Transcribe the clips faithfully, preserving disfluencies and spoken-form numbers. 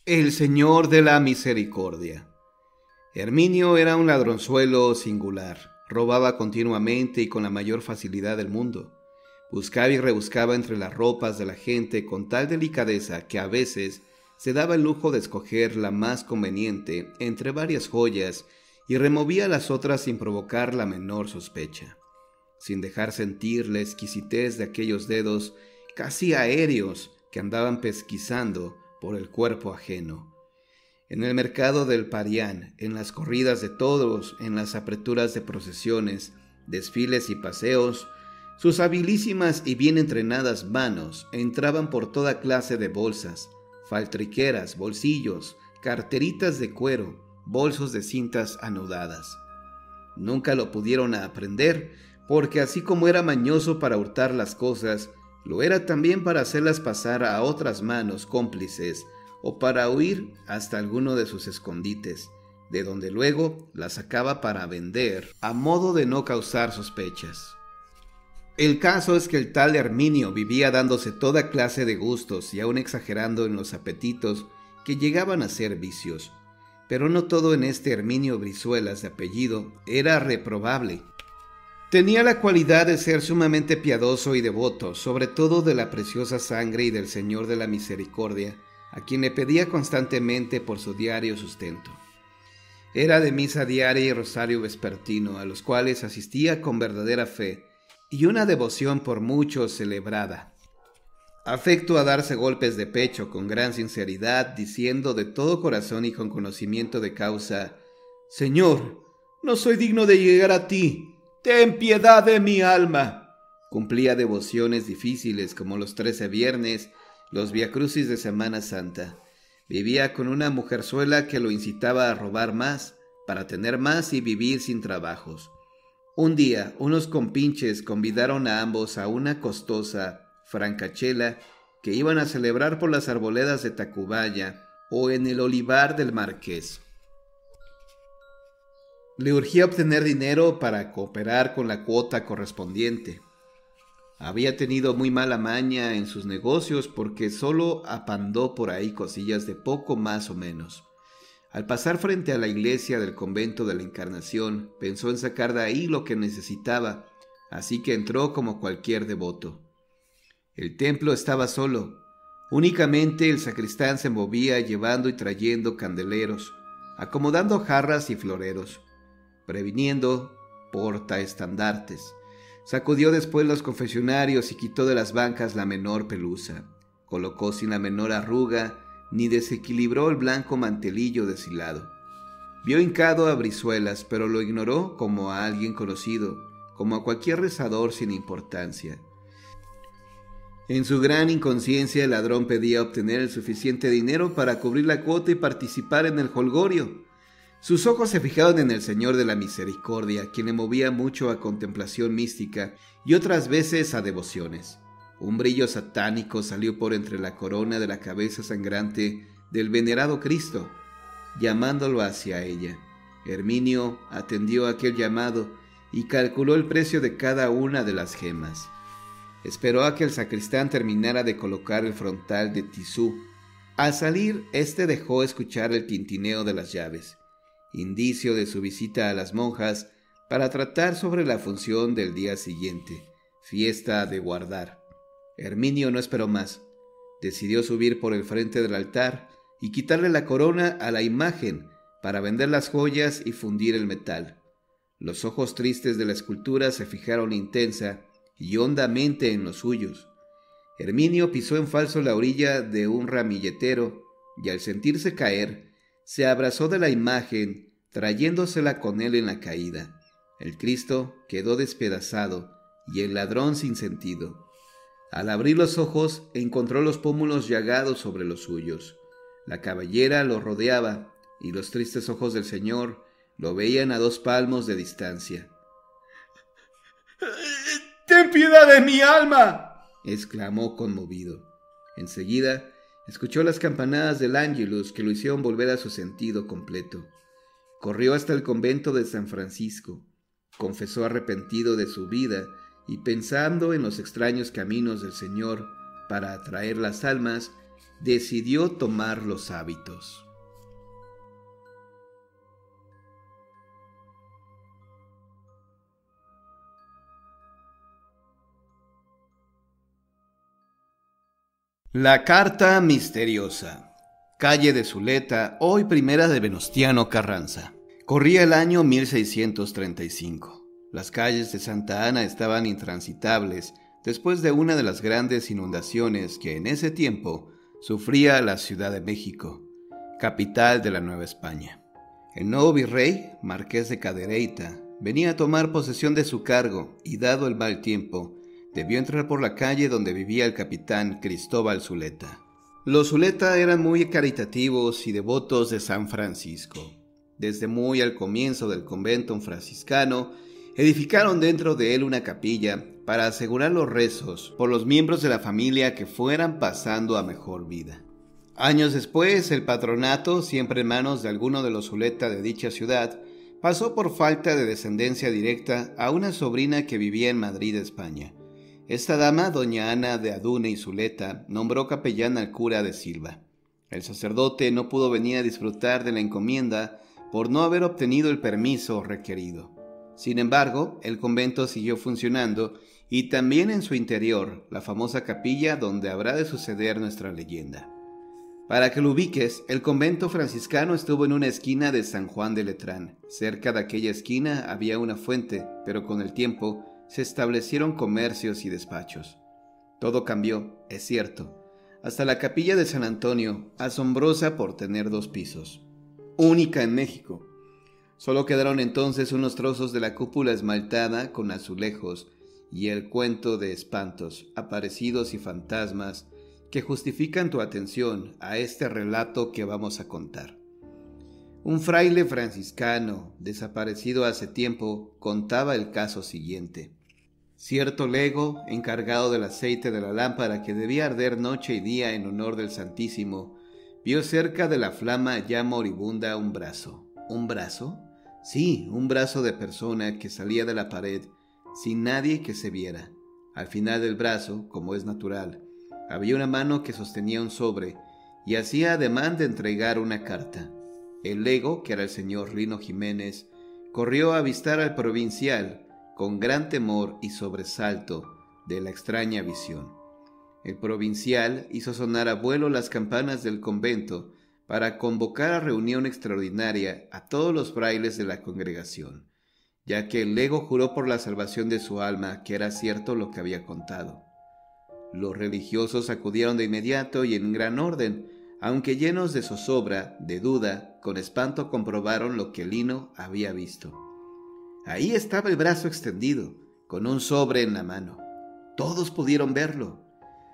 El Señor de la Misericordia. Herminio era un ladronzuelo singular. Robaba continuamente y con la mayor facilidad del mundo. Buscaba y rebuscaba entre las ropas de la gente con tal delicadeza que a veces se daba el lujo de escoger la más conveniente entre varias joyas y removía las otras sin provocar la menor sospecha, sin dejar sentir la exquisitez de aquellos dedos casi aéreos que andaban pesquisando por el cuerpo ajeno. En el mercado del Parián, en las corridas de toros, en las apreturas de procesiones, desfiles y paseos, sus habilísimas y bien entrenadas manos entraban por toda clase de bolsas, faltriqueras, bolsillos, carteritas de cuero, bolsos de cintas anudadas. Nunca lo pudieron aprender, porque así como era mañoso para hurtar las cosas, lo era también para hacerlas pasar a otras manos cómplices o para huir hasta alguno de sus escondites, de donde luego las sacaba para vender, a modo de no causar sospechas. El caso es que el tal Herminio vivía dándose toda clase de gustos y aún exagerando en los apetitos que llegaban a ser vicios. Pero no todo en este Herminio Brizuelas de apellido era reprobable. Tenía la cualidad de ser sumamente piadoso y devoto, sobre todo de la preciosa sangre y del Señor de la Misericordia, a quien le pedía constantemente por su diario sustento. Era de misa diaria y rosario vespertino, a los cuales asistía con verdadera fe y una devoción por muchos celebrada. Afecto a darse golpes de pecho con gran sinceridad, diciendo de todo corazón y con conocimiento de causa: «Señor, no soy digno de llegar a ti. Ten piedad de mi alma». Cumplía devociones difíciles como los trece viernes, los viacrucis de Semana Santa. Vivía con una mujerzuela que lo incitaba a robar más, para tener más y vivir sin trabajos. Un día, unos compinches convidaron a ambos a una costosa francachela que iban a celebrar por las arboledas de Tacubaya o en el olivar del Marqués. Le urgía obtener dinero para cooperar con la cuota correspondiente. Había tenido muy mala maña en sus negocios porque solo apandó por ahí cosillas de poco más o menos. Al pasar frente a la iglesia del convento de la Encarnación, pensó en sacar de ahí lo que necesitaba, así que entró como cualquier devoto. El templo estaba solo. Únicamente el sacristán se movía llevando y trayendo candeleros, acomodando jarras y floreros, previniendo portaestandartes. Sacudió después los confesionarios y quitó de las bancas la menor pelusa. Colocó sin la menor arruga, ni desequilibró el blanco mantelillo deshilado. Vio hincado a Brizuelas, pero lo ignoró como a alguien conocido, como a cualquier rezador sin importancia. En su gran inconsciencia el ladrón pedía obtener el suficiente dinero para cubrir la cuota y participar en el jolgorio. Sus ojos se fijaron en el Señor de la Misericordia, quien le movía mucho a contemplación mística y otras veces a devociones. Un brillo satánico salió por entre la corona de la cabeza sangrante del venerado Cristo, llamándolo hacia ella. Herminio atendió aquel llamado y calculó el precio de cada una de las gemas. Esperó a que el sacristán terminara de colocar el frontal de tisú. Al salir, éste dejó escuchar el tintineo de las llaves, indicio de su visita a las monjas para tratar sobre la función del día siguiente, fiesta de guardar. Herminio no esperó más. Decidió subir por el frente del altar y quitarle la corona a la imagen para vender las joyas y fundir el metal. Los ojos tristes de la escultura se fijaron intensa y hondamente en los suyos. Herminio pisó en falso la orilla de un ramilletero y al sentirse caer, se abrazó de la imagen, trayéndosela con él en la caída. El Cristo quedó despedazado y el ladrón sin sentido. Al abrir los ojos, encontró los pómulos llagados sobre los suyos. La cabellera lo rodeaba y los tristes ojos del Señor lo veían a dos palmos de distancia. «¡Ten piedad de mi alma!», exclamó conmovido. Enseguida escuchó las campanadas del Ángelus que lo hicieron volver a su sentido completo. Corrió hasta el convento de San Francisco. Confesó arrepentido de su vida y pensando en los extraños caminos del Señor para atraer las almas, decidió tomar los hábitos. La carta misteriosa. Calle de Zuleta, hoy primera de Venustiano Carranza. Corría el año mil seiscientos treinta y cinco. Las calles de Santa Ana estaban intransitables después de una de las grandes inundaciones que en ese tiempo sufría la Ciudad de México, capital de la Nueva España. El nuevo virrey, Marqués de Cadereyta, venía a tomar posesión de su cargo y, dado el mal tiempo, debió entrar por la calle donde vivía el capitán Cristóbal Zuleta. Los Zuleta eran muy caritativos y devotos de San Francisco. Desde muy al comienzo del convento franciscano, edificaron dentro de él una capilla para asegurar los rezos por los miembros de la familia que fueran pasando a mejor vida. Años después, el patronato, siempre en manos de alguno de los Zuleta de dicha ciudad, pasó por falta de descendencia directa a una sobrina que vivía en Madrid, España. Esta dama, doña Ana de Adune y Zuleta, nombró capellán al cura de Silva. El sacerdote no pudo venir a disfrutar de la encomienda por no haber obtenido el permiso requerido. Sin embargo, el convento siguió funcionando y también en su interior la famosa capilla donde habrá de suceder nuestra leyenda. Para que lo ubiques, el convento franciscano estuvo en una esquina de San Juan de Letrán. Cerca de aquella esquina había una fuente, pero con el tiempo se establecieron comercios y despachos. Todo cambió, es cierto, hasta la capilla de San Antonio, asombrosa por tener dos pisos. Única en México. Solo quedaron entonces unos trozos de la cúpula esmaltada con azulejos y el cuento de espantos, aparecidos y fantasmas que justifican tu atención a este relato que vamos a contar. Un fraile franciscano, desaparecido hace tiempo, contaba el caso siguiente. Cierto lego, encargado del aceite de la lámpara que debía arder noche y día en honor del Santísimo, vio cerca de la flama ya moribunda un brazo. ¿Un brazo? Sí, un brazo de persona que salía de la pared, sin nadie que se viera. Al final del brazo, como es natural, había una mano que sostenía un sobre y hacía ademán de entregar una carta. El lego, que era el señor Lino Jiménez, corrió a avistar al provincial con gran temor y sobresalto de la extraña visión. El provincial hizo sonar a vuelo las campanas del convento para convocar a reunión extraordinaria a todos los frailes de la congregación, ya que el lego juró por la salvación de su alma que era cierto lo que había contado. Los religiosos acudieron de inmediato y en gran orden, aunque llenos de zozobra, de duda, con espanto comprobaron lo que Lino había visto. Ahí estaba el brazo extendido, con un sobre en la mano. Todos pudieron verlo.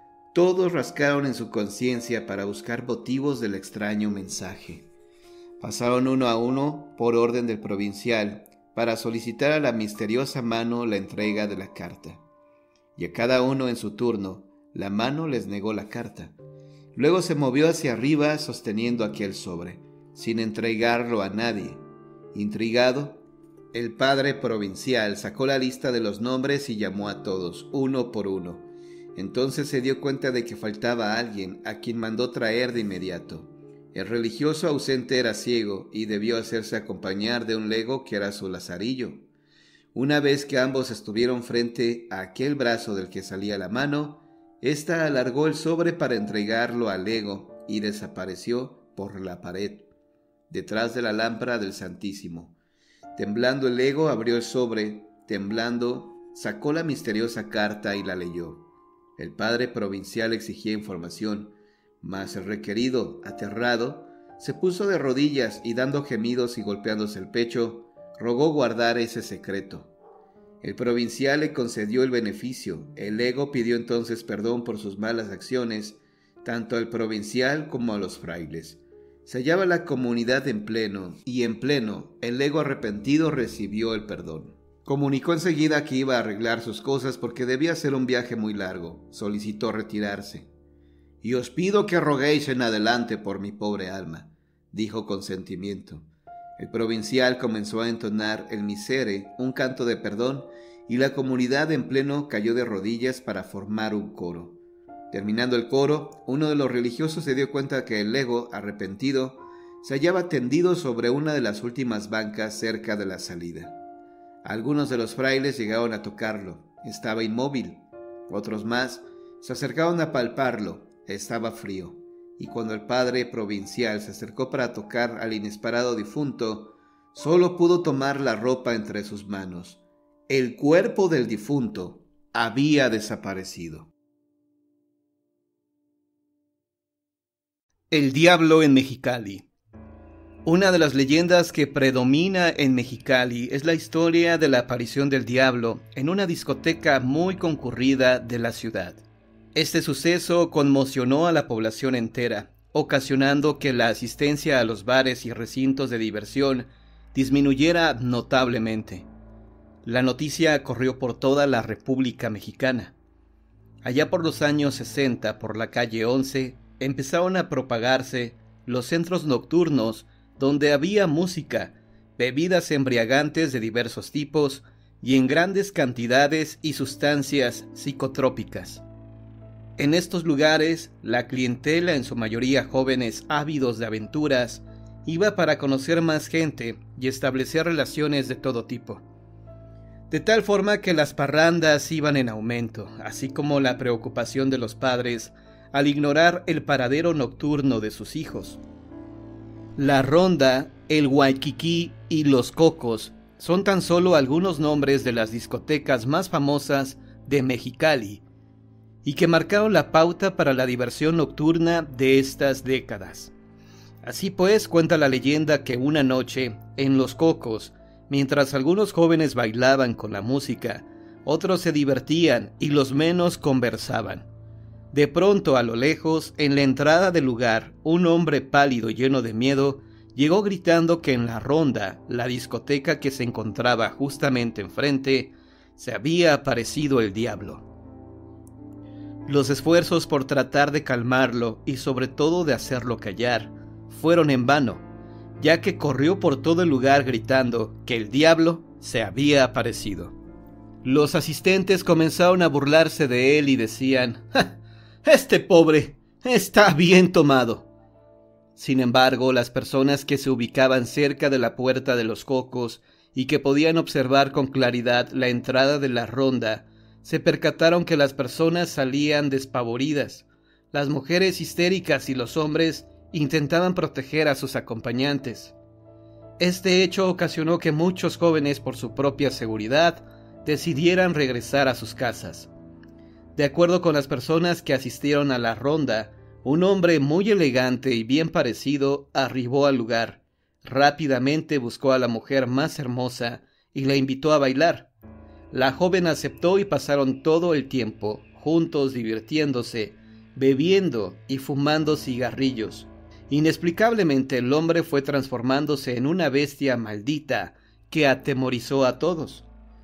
Todos rascaron en su conciencia para buscar motivos del extraño mensaje. Pasaron uno a uno, por orden del provincial, para solicitar a la misteriosa mano la entrega de la carta. Y a cada uno en su turno, la mano les negó la carta. Luego se movió hacia arriba sosteniendo aquel sobre, sin entregarlo a nadie. Intrigado, el padre provincial sacó la lista de los nombres y llamó a todos, uno por uno. Entonces se dio cuenta de que faltaba alguien, a quien mandó traer de inmediato. El religioso ausente era ciego y debió hacerse acompañar de un lego que era su lazarillo. Una vez que ambos estuvieron frente a aquel brazo del que salía la mano, ésta alargó el sobre para entregarlo al lego y desapareció por la pared, detrás de la lámpara del Santísimo. Temblando el lego abrió el sobre, temblando sacó la misteriosa carta y la leyó. El padre provincial exigía información, mas el requerido, aterrado, se puso de rodillas y dando gemidos y golpeándose el pecho, rogó guardar ese secreto. El provincial le concedió el beneficio. El lego pidió entonces perdón por sus malas acciones, tanto al provincial como a los frailes. Se hallaba la comunidad en pleno, y en pleno, el lego arrepentido recibió el perdón. Comunicó enseguida que iba a arreglar sus cosas porque debía ser un viaje muy largo. Solicitó retirarse. «Y os pido que roguéis en adelante por mi pobre alma», dijo con sentimiento. El provincial comenzó a entonar el misere, un canto de perdón, y la comunidad en pleno cayó de rodillas para formar un coro. Terminando el coro, uno de los religiosos se dio cuenta que el lego, arrepentido, se hallaba tendido sobre una de las últimas bancas cerca de la salida. Algunos de los frailes llegaron a tocarlo. Estaba inmóvil. Otros más se acercaron a palparlo. Estaba frío. Y cuando el padre provincial se acercó para tocar al inesperado difunto, solo pudo tomar la ropa entre sus manos. El cuerpo del difunto había desaparecido. El diablo en Mexicali. Una de las leyendas que predomina en Mexicali es la historia de la aparición del diablo en una discoteca muy concurrida de la ciudad. Este suceso conmocionó a la población entera, ocasionando que la asistencia a los bares y recintos de diversión disminuyera notablemente. La noticia corrió por toda la República Mexicana. Allá por los años sesenta, por la calle once, empezaron a propagarse los centros nocturnos donde había música, bebidas embriagantes de diversos tipos y en grandes cantidades y sustancias psicotrópicas. En estos lugares, la clientela, en su mayoría jóvenes ávidos de aventuras, iba para conocer más gente y establecer relaciones de todo tipo. De tal forma que las parrandas iban en aumento, así como la preocupación de los padres al ignorar el paradero nocturno de sus hijos. La Ronda, el Waikiki y los Cocos son tan solo algunos nombres de las discotecas más famosas de Mexicali y que marcaron la pauta para la diversión nocturna de estas décadas. Así pues, cuenta la leyenda que una noche, en Los Cocos, mientras algunos jóvenes bailaban con la música, otros se divertían y los menos conversaban. De pronto, a lo lejos, en la entrada del lugar, un hombre pálido y lleno de miedo llegó gritando que en la Ronda, la discoteca que se encontraba justamente enfrente, se había aparecido el diablo. Los esfuerzos por tratar de calmarlo y sobre todo de hacerlo callar fueron en vano, ya que corrió por todo el lugar gritando que el diablo se había aparecido. Los asistentes comenzaron a burlarse de él y decían: ¡Ja! Este pobre está bien tomado. Sin embargo, las personas que se ubicaban cerca de la puerta de Los Cocos y que podían observar con claridad la entrada de la Ronda, se percataron que las personas salían despavoridas. Las mujeres histéricas y los hombres intentaban proteger a sus acompañantes. Este hecho ocasionó que muchos jóvenes, por su propia seguridad, decidieran regresar a sus casas. De acuerdo con las personas que asistieron a la Ronda, un hombre muy elegante y bien parecido arribó al lugar. Rápidamente buscó a la mujer más hermosa y la invitó a bailar. La joven aceptó y pasaron todo el tiempo juntos divirtiéndose, bebiendo y fumando cigarrillos. Inexplicablemente el hombre fue transformándose en una bestia maldita que atemorizó a todos.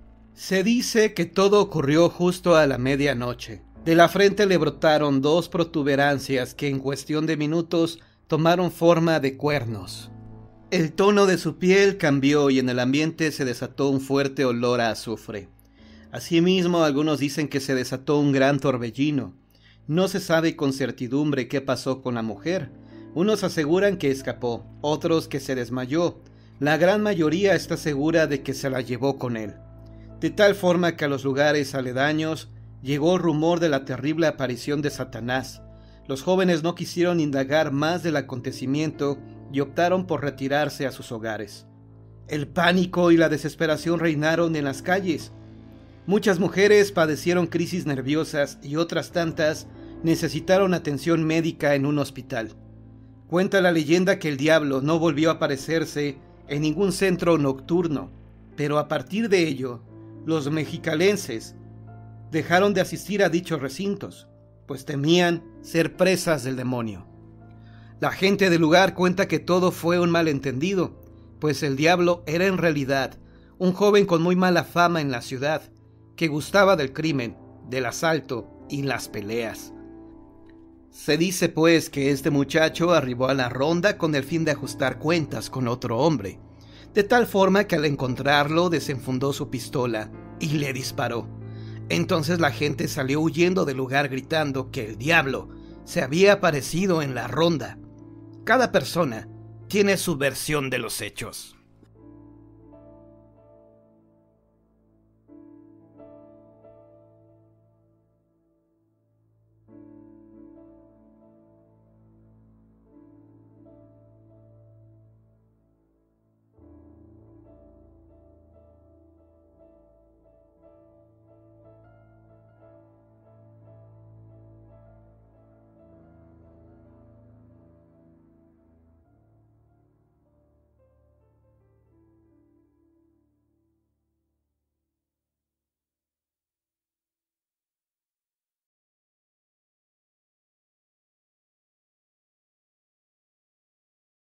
Se dice que todo ocurrió justo a la medianoche. De la frente le brotaron dos protuberancias que en cuestión de minutos tomaron forma de cuernos. El tono de su piel cambió y en el ambiente se desató un fuerte olor a azufre. Asimismo, algunos dicen que se desató un gran torbellino. No se sabe con certidumbre qué pasó con la mujer. Unos aseguran que escapó, otros que se desmayó. La gran mayoría está segura de que se la llevó con él. De tal forma que a los lugares aledaños llegó el rumor de la terrible aparición de Satanás. Los jóvenes no quisieron indagar más del acontecimiento y optaron por retirarse a sus hogares. El pánico y la desesperación reinaron en las calles. Muchas mujeres padecieron crisis nerviosas y otras tantas necesitaron atención médica en un hospital. Cuenta la leyenda que el diablo no volvió a aparecerse en ningún centro nocturno, pero a partir de ello, los mexicalenses dejaron de asistir a dichos recintos, pues temían ser presas del demonio. La gente del lugar cuenta que todo fue un malentendido, pues el diablo era en realidad un joven con muy mala fama en la ciudad, que gustaba del crimen, del asalto y las peleas. Se dice pues que este muchacho arribó a la Ronda con el fin de ajustar cuentas con otro hombre, de tal forma que al encontrarlo desenfundó su pistola y le disparó. Entonces la gente salió huyendo del lugar gritando que el diablo se había aparecido en la ronda. Cada persona tiene su versión de los hechos.